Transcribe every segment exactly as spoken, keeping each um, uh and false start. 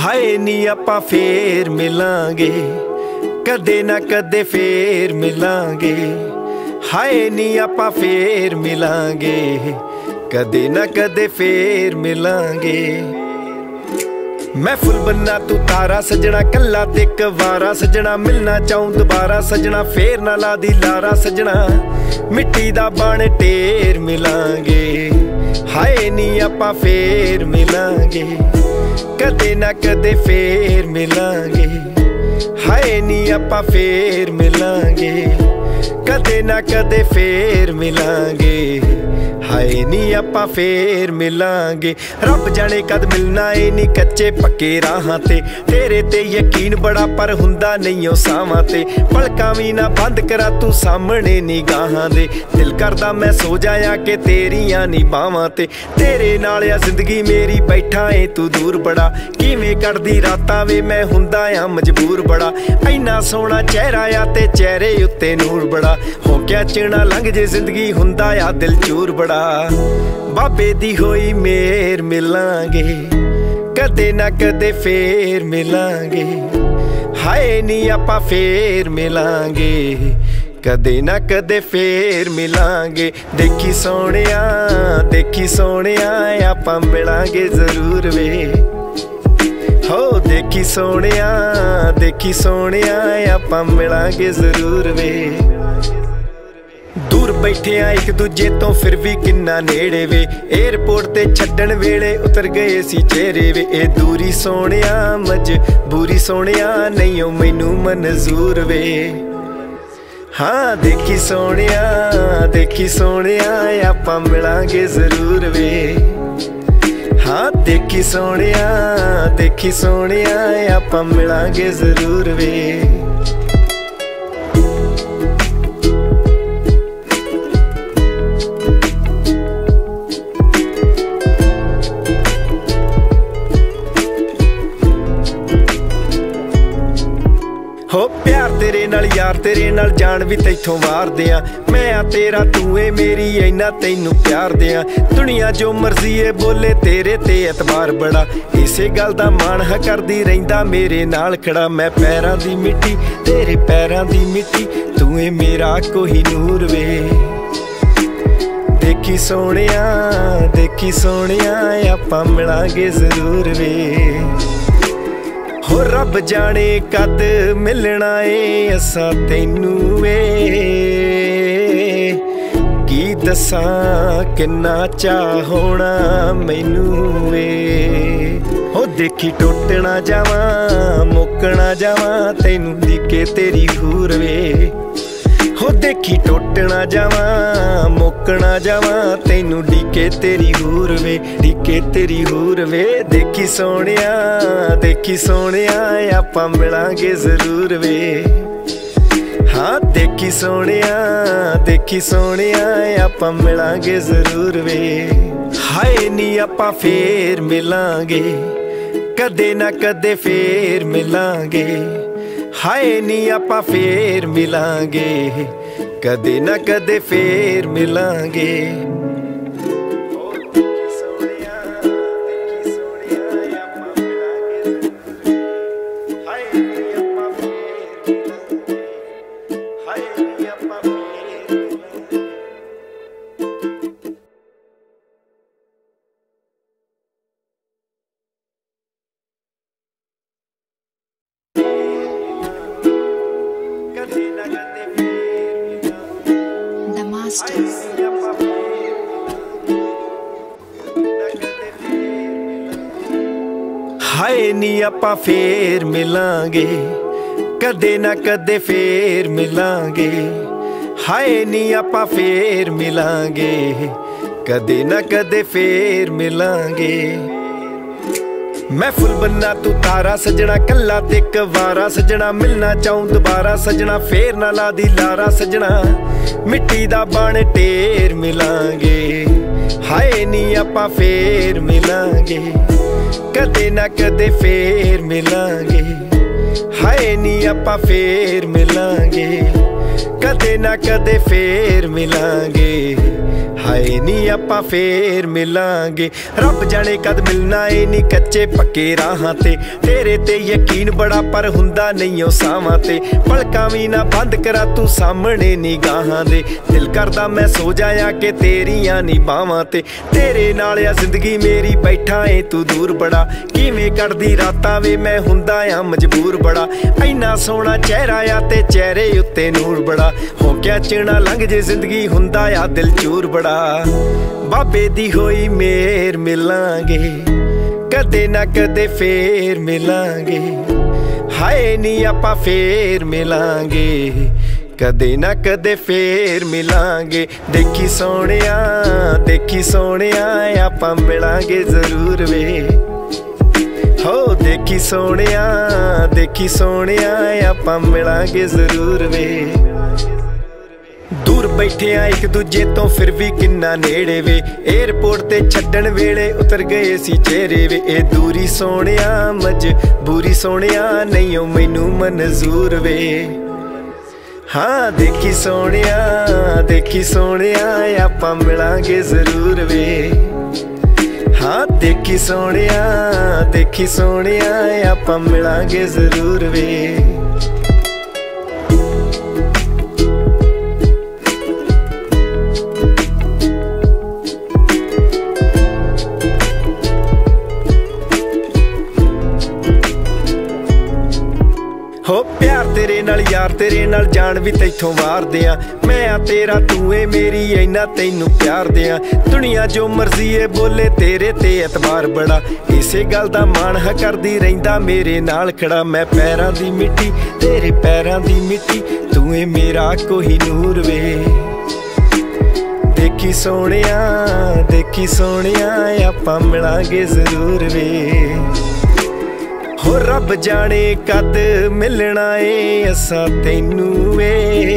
हाय नी आपां फेर मिलांगे, कदे ना कदे फेर मिलांगे। हाय नी आपां फेर मिलांगे, कदे ना कदे फेर मिलांगे। मैं फुल बन्ना तू तारा सजना, कल्ला ते कवारा सजना। मिलना चाहूं दोबारा सजना, फेर ना ला दी लारा सजना। मिट्टी दा बण ढेर मिलांगे, हाय नी आपां फेर मिलांगे, कदे ना कदे फेर मिलांगे। हाय नी आपां फेर मिलांगे, कदे ना कदे फेर मिलांगे। हाय नी आपां फेर मिलांगे। रब जाने कद मिलना ए नी कच्चे पक्के राहां ते। तेरे ते यकीन बड़ा पर हुंदा नहीं ओ सावां ते। पलकां भी ना बंद करा तू सामने निगाहां दे। दिल करदा मैं सो जाया कि तेरियां नी बावां ते। तेरे नाल आ जिंदगी मेरी, बैठा ए तू दूर बड़ा। किवें कटदी रातां वे मैं हुंदा आ मजबूर बड़ा। इन्ना सोहना चेहरा आ ते चेहरे उत्ते नूर बड़ा। हो क्या चिना लंघ जे जिंदगी, हुंदा आ दिल चूर बड़ा। बाबे दी होई मेर मिलांगे, कदे ना कदे फेर मिलांगे। हाय नी आपां फेर मिलांगे, कदे ना कदे फेर मिलांगे। देखी सोहणिया देखी सोहणिया आपां मिलांगे जरूर वे। हो देखी सोहणिया देखी सोहणिया आपां मिलांगे जरूर वे। दूर बैठे आ एक दूजे तो फिर भी किन्ना नेड़े वे। एयरपोर्ट ते छड्डण वेले उतर गए सी चेहरे वे। ए दूरी सोहणिया मजबूरी सोहणिया, नहीं ओ मैनू मंजूर वे। हाँ देखी सोहणिया देखी सोहणिया आपां मिलांगे जरूर वे। हाँ देखी सोहणिया देखी सोहणिया आपां मिलांगे जरूर वे। हो प्यार तेरे नाल यार तेरे नाल जान भी तैथों वार दियां। मैं आ तेरा तू ए मेरी, इन्ना तैनू प्यार दियां। दुनिया जो मर्जी ए बोले तेरे ते एतबार बड़ा। इसे गल दा मान हा करदी रहिंदा मेरे नाल खड़ा। मैं पैरां दी मिट्टी तेरे पैरां दी मिट्टी, तू ए मेरा कोहिनूर वे। देखी सोहणिया देखी सोहणिया आपां मिलांगे जरूर वे। हो रब जाने कद मिलना ए असां तैनू वे। की दसां किन्ना चाह होना मैनू वे। हो देखी टुट ना जावां मुक ना जावां, तैनू दिखे तेरी हूर वे। हो देखी टुट ना जावां मुक ना जावां, तैनू डीके तेरी हूर वे। डीके तेरी हूर वे। देखी सोहणिया देखी सोहणिया आपां मिलांगे जरूर वे। हाँ देखी सोहणिया देखी सोहणिया आपां मिलांगे जरूर वे। हाय नी आपां फेर मिलांगे, कदे ना कदे फेर मिलांगे। हाय नी आपां फेर मिलांगे, कदे ना कदे फेर मिलांगे। हाय नी आपां फेर मिलांगे, कदे ना कदे फेर मिलांगे। हाय नी आपां फेर मिलांगे, कदे ना कदे फेर मिलांगे। मैं फुल बन्ना तू तारा सजना, कल्ला ते कवारा सजना। मिलना चाहूं दोबारा सजना, फेर ना ला दी लारा सजना। मिट्टी दा बण ढेर मिलांगे, हाय नी आपां फेर मिलांगे, कदे ना कदे फेर मिलांगे। हाय नी आपां फेर मिलांगे, कदे ना कदे फेर मिलांगे। हाए नी आपां फेर मिलांगे। रब जाने कद मिलना ए नी कच्चे पक्के राहां ते, तेरे ते यकीन बड़ा पर हुंदा नहीं ओ सावां ते। पलकां वी ना बंद करा तू सामने निगाहां दे, दिल करदा मैं सो जाया कि तेरियां नी बावां ते। तेरे नाल आ जिंदगी मेरी बैठा ए तू दूर बड़ा, किवें कटदी रातां वे मैं हुंदा आ मजबूर बड़ा। इन्ना सोहना चेहरा आ ते चेहरे उत्ते नूर बड़ा, हो क्या चिना लंघ जे जिंदगी हुंदा आ दिल चूर बड़ा। बाबे दी होई मेर मिलांगे, कदे ना कदे फेर मिलांगे। हाए नी आपां फेर मिलांगे, कदे ना कदे फेर मिलांगे। देखी सोहणिया देखी सोहणिया आपां मिलांगे जरूर वे, हो देखी सोहणिया देखी सोहणिया आपां मिलांगे जरूर वे। दूर बैठे आ एक दूजे तो फिर भी किन्ना नेड़े वे, एयरपोर्ट ते छड्डण वेले उतर गए सी चेहरे वे। ए दूरी सोहणिया मजबूरी सोहणिया नहीं ओ मैनू मंजूर वे। हाँ देखी सोहणिया देखी सोहणिया आपां मिलांगे जरूर वे। हाँ देखी सोहणिया देखी सोहणिया आपां मिलांगे जरूर वे। हो प्यार तेरे नाल यार तेरे नाल जान भी तैथों वार दियां, मैं आ तेरा तू ए मेरी इन्ना तैनू प्यार दियां। दुनिया जो मर्जी है बोले तेरे ते एतबार बड़ा, इसे गल दा मान हा करदी रहिंदा मेरे नाल खड़ा। मैं पैरां दी मिट्टी तेरे पैरां दी मिट्टी, तू ए मेरा कोहिनूर वे। देखी सोहणिया देखी सोहणिया आपां मिलांगे जरूर वे। हो रब जाने कद मिलना ए असां तैनू वे,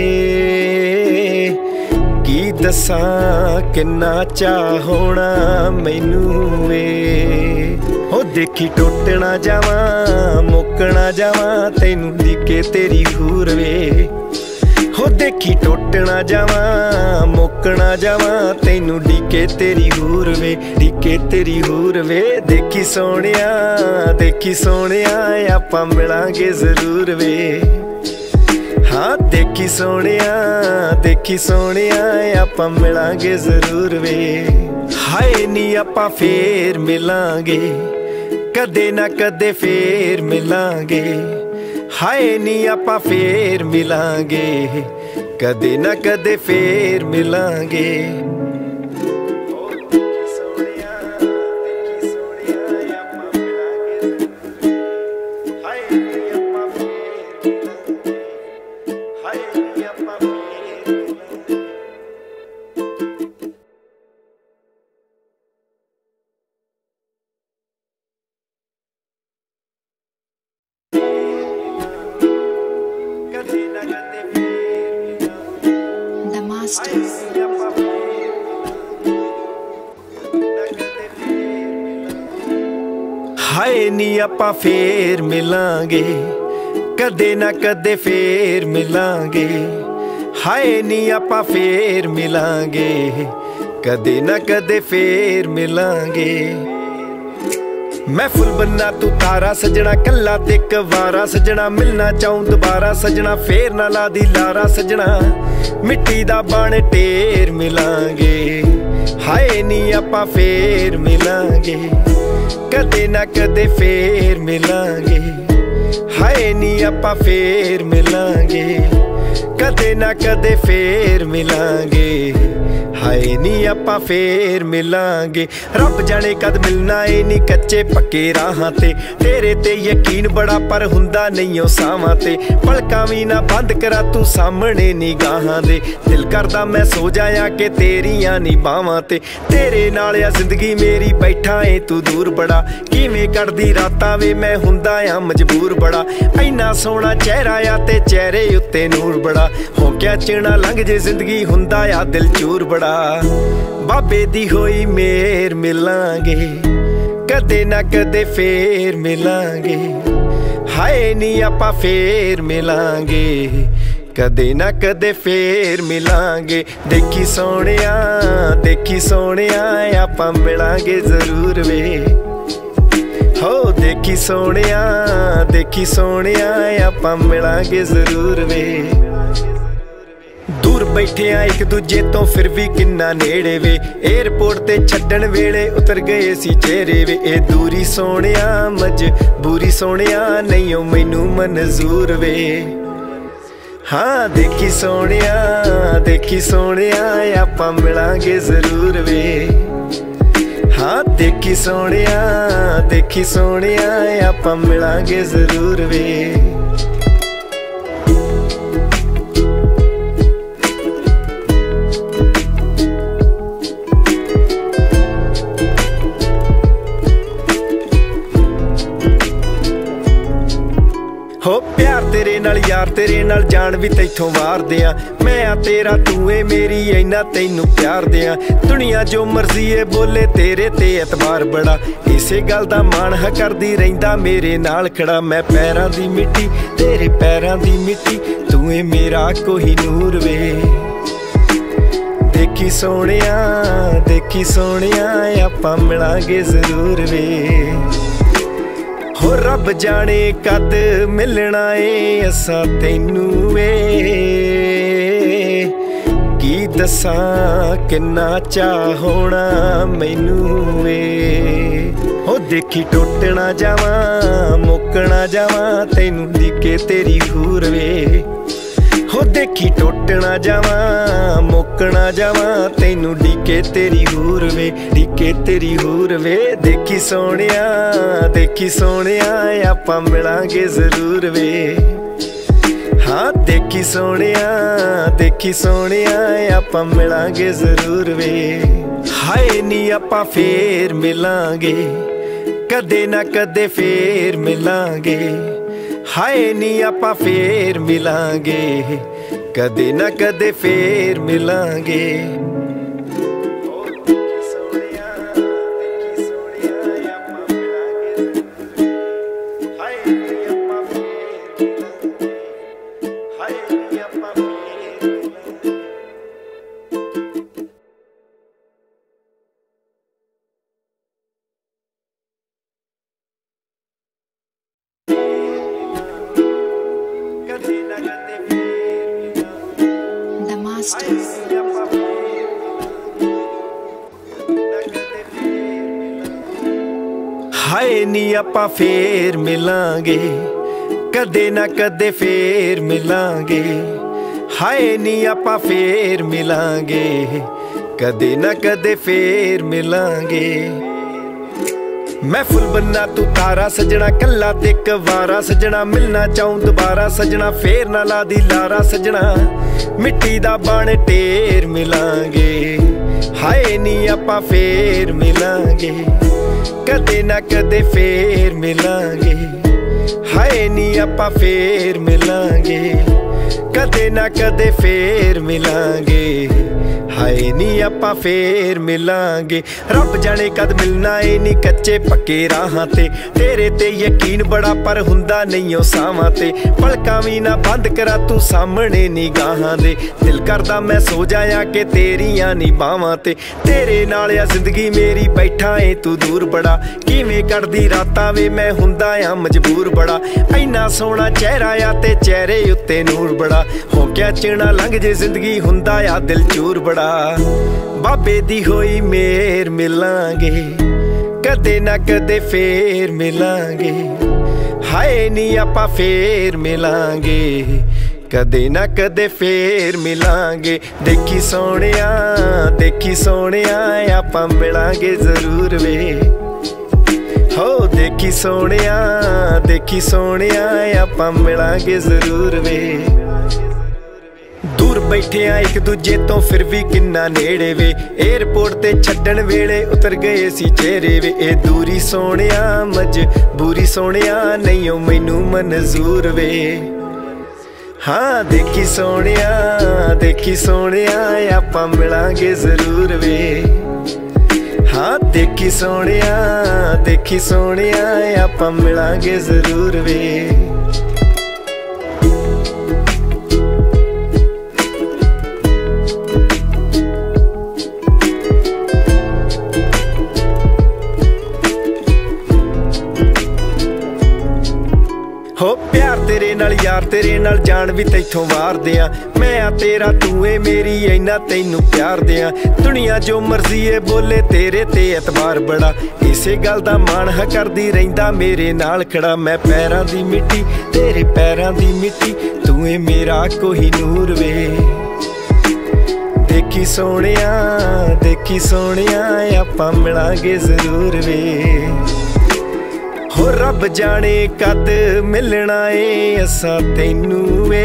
की दसां किन्ना चाह होना मैनू वे। हो देखी टुट ना जावां मुक ना जावां तैनू दिखे तेरी हूर वे। हो देखी टुट ना जावां मुक ना जावां तैनू डीके तेरी हूर वे, डीके तेरी हूर वे। देखी सोहणिया देखी सोहणिया आपां मिलांगे जरूर वे। हाँ देखी सोहणिया देखी सोहणिया आपां मिलांगे जरूर वे। हाए नी आपां फेर मिलांगे, कदे ना कदे फेर मिलांगे। हाए नी आपां फेर मिलांगे, कदे ना कदे फेर मिलांगे। हाए नी आपां फेर मिलांगे, कदे ना कदे फेर मिलांगे। हाए नी आपां फेर मिलांगे, कदे ना कदे फेर मिलांगे। मैं फुल बन्ना तू तारा सजना, कल्ला ते कवारा सजना। मिलना चाहूं दोबारा सजना, फेर ना ला दी लारा सजना। मिट्टी दा बण ढेर मिलांगे, हाए नी आपां फेर मिलांगे, कदे ना कदे फेर मिलांगे। हाए नी आपां फेर मिलांगे, कदे ना कदे फेर मिलांगे। हाए नी आपां फेर मिलांगे। रब जाने कद मिलना ए नी कच्चे पक्के राहां ते, तेरे ते यकीन बड़ा पर हुंदा नहीं ओ सावां ते। पलकां वी ना बंद करा तू सामने निगाहां दे, दिल करदा मैं सो जाया कि तेरियां नी बावां ते। तेरे नाल आ जिंदगी मेरी बैठा ए तू दूर बड़ा, किवें कटदी रातां वे मैं हुंदा आ मजबूर बड़ा। इन्ना सोहना चेहरा आ ते चेहरे उत्ते नूर बड़ा, हो क्या चिना लंघ जे जिंदगी हुंदा आ दिल चूर बड़ा। बाबे दी होई मेर मिलांगे, कदे ना कदे फेर मिलांगे। हाए नी आपां फेर मिलांगे, कदे ना कदे फेर मिलांगे। देखी सोहणिया देखी सोहणिया आपां मिलांगे जरूर वे हो। देखी सोहणिया देखी सोहणिया आपां मिलांगे जरूर वे। दूर बैठे आ एक दूजे तो फिर भी किन्ना नेड़े वे। एयरपोर्ट ते छड्डण वेले उतर गए सी चेहरे वे। ए दूरी सोहणिया मजबूरी सोहणिया नहीं ओ मैनू मंजूर वे। हाँ देखी सोहणिया देखी सोहणिया आपां मिलांगे जरूर वे। हाँ देखी सोहणिया देखी सोहणिया आपां मिलांगे जरूर वे। हो प्यार तेरे नाल यार तेरे नाल जान भी तैथों वार दियां। मैं आ तेरा तू ए मेरी इन्ना तैनू प्यार दियां। दुनिया जो मर्जी ए बोले तेरे ते एतबार बड़ा। इसे गल दा मान हा करदी रहिंदा मेरे नाल खड़ा। मैं पैरां दी मिट्टी तेरे पैरां दी मिट्टी तू ए मेरा कोहिनूर वे। देखी सोहणिया देखी सोहणिया आपां मिलांगे जरूर वे हो। रब जाने कद मिलना ए असां तैनू वे। की दसां किन्ना चाह होना मैनू वे हो। देखी टुट ना जावां मुक ना जावां तैनू दिखे तेरी हूर वे हो। देखी टुट ना जावां मुक ना जावां तैनू डीके तेरी हूर वे डीके तेरी हूर वे। देखी सोहणिया देखी सोहणिया आपां मिलांगे जरूर वे। हाँ देखी सोहणिया देखी सोहणिया आपां मिलांगे जरूर वे। हाय नी आपां फेर मिलांगे कदे ना कदे फेर मिलांगे। हाय नी आपां फेर मिलांगे कदे ना कदे फेर मिलांगे। हाय नी आपां फेर मिलांगे कदे ना कदे फेर मिलांगे। हाय नी आपां फेर मिलांगे कदे ना कदे फेर मिलांगे। मैं फुल बन्ना तू तारा सजना कल्ला ते कवारा सजना। मिलना चाहूं दोबारा सजना फेर ना ला दी लारा सजना। मिट्टी दा बण ढेर मिलांगे हाय नी आपां फेर मिलांगे कदे ना कदे फेर मिलांगे। हाय नी आपां फेर मिलांगे कदे ना कदे फेर मिलांगे। हाय नी आपां फेर मिलांगे। रब जाने कद मिलना ए नी कच्चे पक्के राहां ते। तेरे ते यकीन बड़ा पर हुंदा नहीं ओ सावां ते। पलकां भी ना बंद करा तू सामने निगाहां दे। दिल करदा मैं सो जाया कि तेरियां नी बावां ते। तेरे नाल आ जिंदगी मेरी बैठा ए तू दूर बड़ा। किवें कटदी रातां वे मैं हुंदा आ मजबूर बड़ा। इन्ना सोहना चेहरा आ ते चेहरे उत्ते नूर बड़ा। हो क्या चिना लंघ जे जिंदगी हुंदा आ दिल चूर बड़ा। बाबे दी होई मेर मिलांगे कदे ना कदे फेर मिलांगे। हाय नी आपां फेर मिलांगे कदे ना कदे फेर मिलांगे। देखी सोहणिया देखी सोहणिया आपां मिलांगे जरूर वे हो। देखी सोहणिया देखी सोहणिया आपां मिलांगे जरूर वे। दूर बैठे आ एक दूजे तो फिर भी किन्ना नेड़े वे। एयरपोर्ट ते छड्डण वेले उतर गए सी चेहरे वे। ए दूरी सोहणिया मजबूरी सोहणिया नहीं ओ मैनू मंजूर वे। हाँ देखी सोहणिया देखी सोहणिया आपां मिलांगे जरूर वे। हाँ देखी सोहणिया देखी सोहणिया आपां मिलांगे जरूर वे। तेरे नाल यार तेरे नाल जान भी तैथों वार दियां मैं आ तेरा तू ए मेरी इन्ना तैनू प्यार दियां दुनिया जो मर्जी ए बोले तेरे ते एतबार बड़ा इसे गल दा मान है करदी रहिंदा मेरे नाल खड़ा मैं पैरां दी मिट्टी तेरे पैरां दी मिट्टी तू ए मेरा कोई नूर वे देखी सोहणिया देखी सोहणिया आपां मिलांगे जरूर वे हो रब जाने कद मिलना ए असां तैनू वे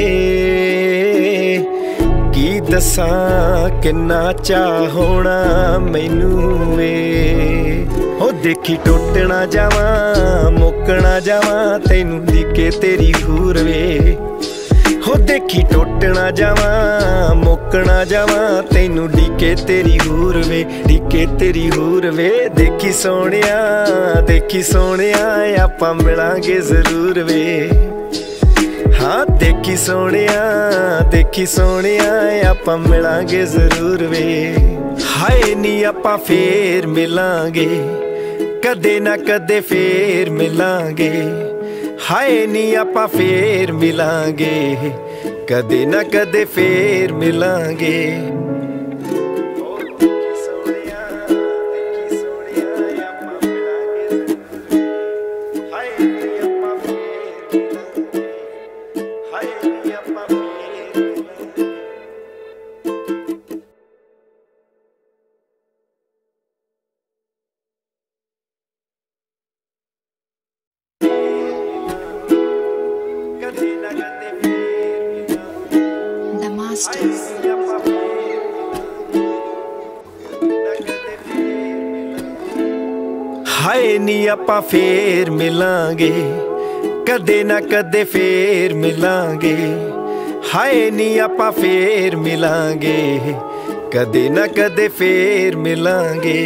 की दसां किन्ना चाह होना मैनू वे हो देखी टुट ना जावां मुक ना जावां तैनू दिखे तेरी हूर वे हो देखी टुट ना जावां मुक ना जावां तैनू डीके तेरी हूर वे डीके तेरी हूर वे देखी सोहणिया देखी सोहणिया आपां मिलांगे जरूर वे हाँ देखी सोहणिया देखी सोहणिया आपां मिलांगे जरूर वे हाय नी आपां फेर मिलांगे कदे ना कदे फेर मिलांगे हाय नी आपां फेर मिलांगे कदे ना कदे फेर मिलांगे हाय नी आपां फेर मिलांगे कदे ना कदे फेर मिलांगे हाय नी आपां फेर मिलांगे कदे ना कदे फेर मिलांगे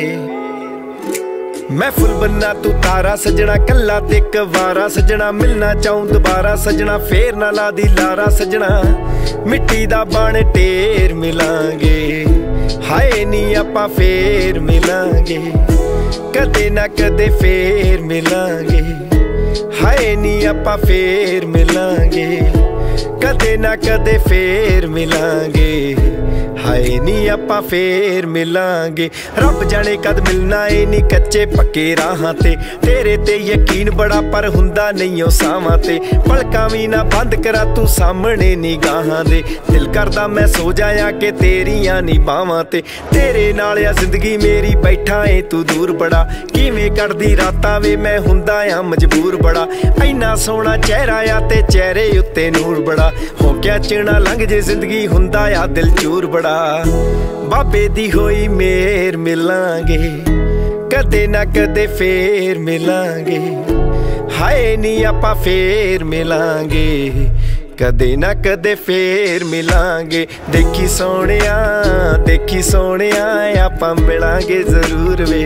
मैं फुल बन्ना तू तारा सजना कल्ला ते कवारा सजना मिलना चाहूं दोबारा सजना फेर ना ला दी लारा सजना मिट्टी दा बण ढेर मिलांगे हाय नी आपां फेर मिलांगे कदे ना कदे फेर मिलांगे हाय नी आपां फेर मिलांगे कदे ना कदे फेर मिलांगे हाय नी आपां फेर मिलांगे रब जाने कद मिलना ए नी कच्चे पक्के राहां ते तेरे ते यकीन बड़ा पर हुंदा नहीं ओ सावां ते पलकां वी ना बंद करा तू सामने निगाहां दे दिल करदा मैं सो जाया कि तेरियां नी बावां ते तेरे नाल आ जिंदगी मेरी बैठा ए तू दूर बड़ा किवें कटदी रातां वे मैं हुंदा आ मजबूर बड़ा इन्ना सोहना चेहरा आ ते चेहरे उत्ते नूर बड़ा हो क्या चिना लंघ जे जिंदगी हुंदा आ दिल चूर बड़ा बाबे दी होई मेर मिलांगे कदे ना कदे फेर मिलांगे हाय नी आपां फेर मिलांगे कदे ना कदे फेर मिलांगे देखी सोहणिया देखी सोहणिया आपां मिलांगे जरूर वे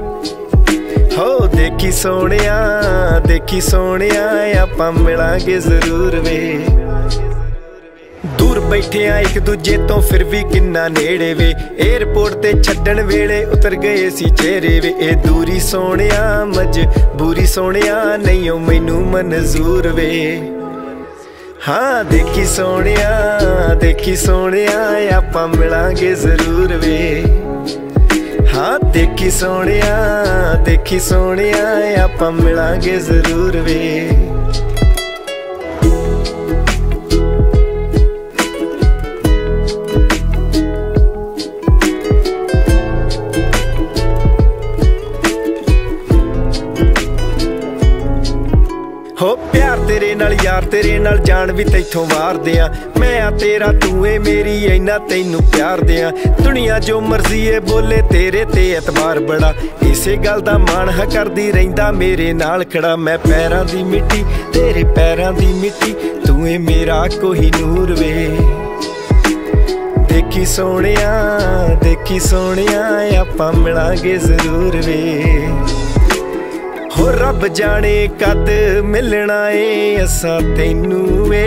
हो देखी सोहणिया देखी सोहणिया आपां मिलांगे जरूर वे दूर बैठे आ एक दूजे तो फिर भी किन्ना नेड़े वे एयरपोर्ट ते छड्डण वेले उतर गए सी चेहरे वे ए दूरी सोहणिया मजबूरी सोहणिया नहीं ओ मैनू मंजूर वे हाँ देखी सोहणिया देखी सोहणिया आपां मिलांगे जरूर वे हाँ देखी सोहणिया देखी सोहणिया आपां मिलांगे जरूर वे हो प्यार तेरे नाल यार तेरे नाल जान भी तैथों वार दियां मैं आ तेरा तू ए मेरी इन्ना तैनू प्यार दियां दुनिया जो मर्जी ए बोले तेरे ते एतबार बड़ा इसे गल दा मान है करदी रहिंदा मेरे नाल खड़ा मैं पैरां दी मिट्टी तेरे पैरां दी मिट्टी तू ए मेरा कोई नूर वे देखी सोहणिया देखी सोहणिया आपां मिलांगे जरूर वे हो रब जाने कद मिलना ए असां तैनू वे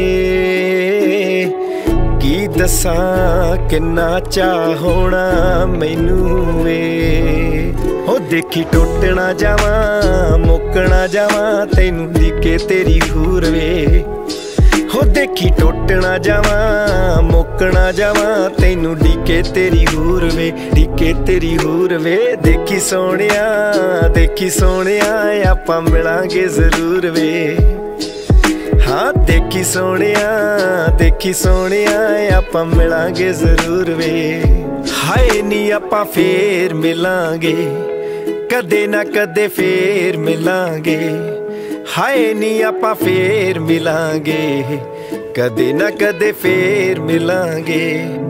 की दसां किन्ना चाह होना मैनू वे हो देखी टुट ना जावां मुक ना जावां तैनू दिखे तेरी हूर वे। हो देखी टुट ना जावां मुक ना जावां तैनू डिके तेरी हूर वे, डिके तेरी हूर वे। देखी सोहणिया देखी सोहणिया आपां मिलांगे जरूर वे। हाँ देखी सोहणिया देखी सोहणिया आपां मिलांगे जरूर वे। हाय नी आपां फेर मिलांगे कदे ना कदे फेर मिलांगे। हाय नी आपां फेर मिलांगे कदे ना कदे फेर मिलांगे।